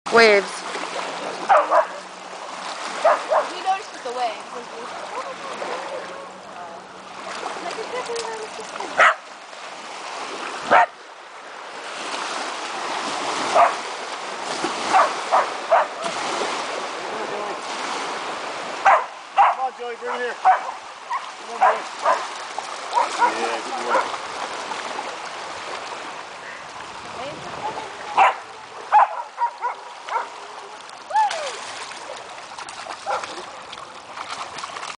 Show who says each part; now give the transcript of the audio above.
Speaker 1: Waves.
Speaker 2: We noticed with the waves.
Speaker 3: Come on, Joey, bring it here. Come on, boy. Yeah, good boy.